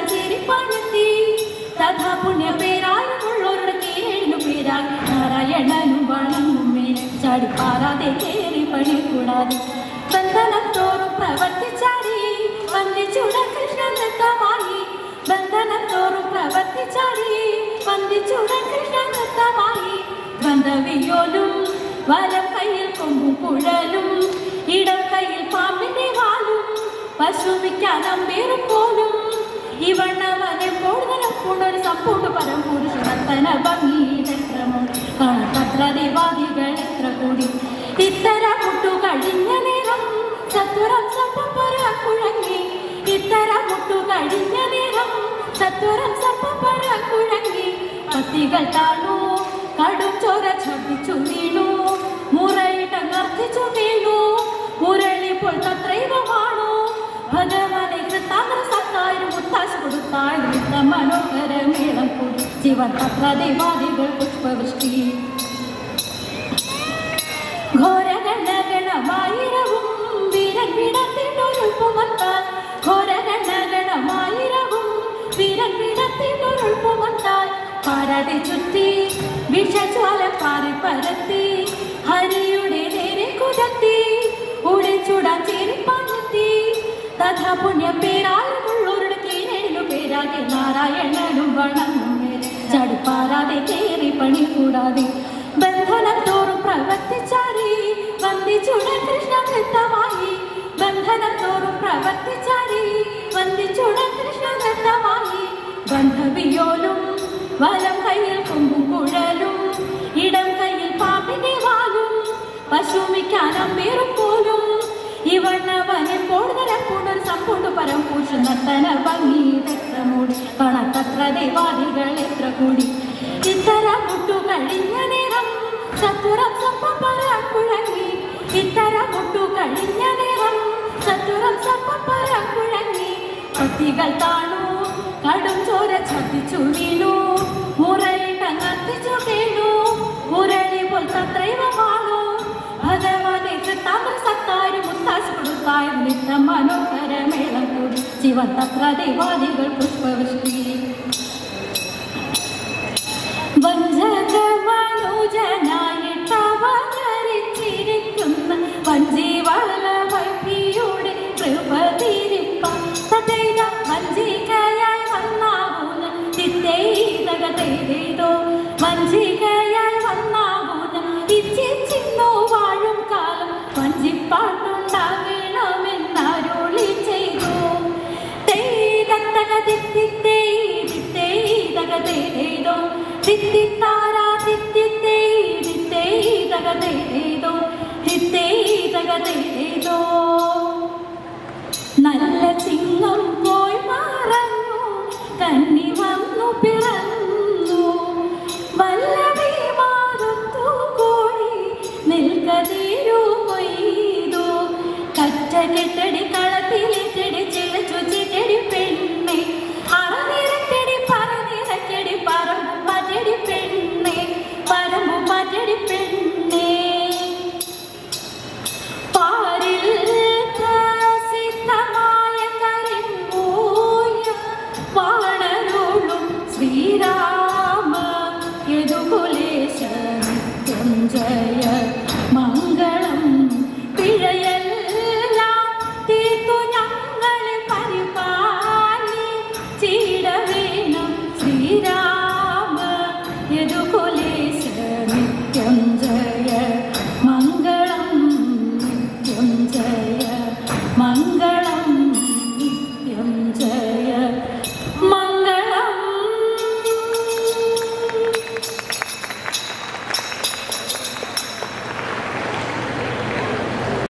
ചേരിപ്പാണെത്തി തഥാ പുണ്യ പേരായുള്ളവരുടെ കേഴിനു പേരാൽ നാരായണനും വണങ്ങുമേ ചാടിപ്പാറാതെ കേറി പണി കൂടാതെ ബന്ധനത്തോറും പ്രവർത്തിച്ചാടി വന്ദിച്ചുട കൃഷ്ണ നൃത്തമായി ബന്ധനത്തോറും പ്രവർത്തിച്ചാടി വന്ദിച്ചുട കൃഷ്ണ നൃത്തമായി ബന്ധവിയോലും വലം കയ്യിൽ കൊമ്പും കുഴലും ഇടം കയ്യിൽ പാമ്പിന്റെ വാലും പശുമിക്കാൻ അമ്പേറും പോലും ഇവണ്ണവനെ കൂടുതലൊരു സമ്പൂർണ്ണ പരംപുരുഷനത്തന ഭംഗിയുടെ ക്രമം കാണത്തത്ര ദേവാദികൾ എത്ര കൂടി ഇത്തര മുട്ടു കഴിഞ്ഞ നേരം സത്വരം സർപ്പപ്പര കുഴങ്ങി ഇത്തര മുട്ടു കഴിഞ്ഞ നേരം സത്വരം സർപ്പപ്പര കുഴങ്ങി പത്തികൾ താണു കടും ചോര ഛർദിച്ചു വീണു മുറയിട്ടങ്ങർത്തിച്ചു വീണു മുരളിപ്പോൾ തത്രൈവമാണു ഭഗവാനെ കൃതാഗ്ര സത്തായും മുത്താശ കൊടുത്താൽ മനോഹര മേളം കൂടി ജീവൻ തത്ര ദേവാദികൾ പുഷ്പവൃഷ്ടി ഘോരഗണഗണമായിരവും വീരൻ വിടത്തിട്ടൊരുൾപ്പുമത്താൽ ഘോരഗണഗണമായിരവും വീരൻ വിടത്തിട്ടൊരുൾപ്പുമത്താൽ പാരാതെ ചുറ്റി വിഷജ്വാല പാറി പരത്തി ഹരിയുടെ നേരെ കുതത്തി ഉടിച്ചുടാൻ ചേരിപ്പാണെത്തി തഥാ പുണ്യ പേരായുള്ളവരുടെ കീഴിനു പേരാകെ നാരായണനും വണങ്ങുമേ ചടിപ്പാറാതെ കേറി പണി കൂടാതെ ബന്ധനത്തോറും പ്രവർത്തിച്ചാടി വന്ദിച്ചുട കൃഷ്ണ നൃത്തമായി ബന്ധനത്തോറും പ്രവർത്തിച്ചാടി വന്ദിച്ചുട കൃഷ്ണ നൃത്തമായി ബന്ധവിയോലും വലം കയ്യിൽ കൊമ്പും കുഴലും ഇടം കയ്യിൽ പാമ്പിന്റെ വാലും പശുമിക്കാൻ അമ്പേറും പോലും ഇവണ്ണവനെ കൂടുതലൊരു സമ്പൂർണ്ണ പരംപുരുഷൻ നർത്തന ഭംഗിയുടെ ക്രമൂടി കാണത്തത്ര ദേവാദികൾ എത്ര കൂടി ഇത്തര മുട്ടു കഴിഞ്ഞ നേരം സത്വരം സർപ്പപ്പര കുഴങ്ങി ഇത്തര മുട്ടു കഴിഞ്ഞ നേരം സത്വരം സർപ്പപ്പര കുഴങ്ങി പത്തികൾ താണു കടും ചോര ഛർദിച്ചു വീണു മുറയിട്ടങ്ങർത്തിച്ചു വീണു മുരളി പോൽ തത്രൈവമാണു ഭഗവാനെ കൃതാഗ്ര സത്തായും മുത്താശ കൊടുത്തായും നിത്ത മനോഹര മേളം കൂടി ജീവൻ തത്ര ദേവാദികൾ പുഷ്പവൃഷ്ടി വഞ്ചകമനുജനായിട്ടവതരിച്ചിരിക്കുന്ന വഞ്ചിവളവൈപ്പിയുടെ കൃപതിരിപ്പ തതൈത വഞ്ചികയായി വന്നാവൂന തിത്തൈതകതൈതോ വഞ്ചികയായി വന്നാവൂന ഇച്ചിച്ചിന്നോ വാഴും കാലം വഞ്ചിപ്പാട്ടുണ്ടാകണമെന്നരുളി ചെയ്തു തൈതത്തകതിത്തിത്തൈതകതൈതോ തിത്തിത്താരാ തിത്തിത്തൈതകതൈതോ തിത്തൈതകതൈ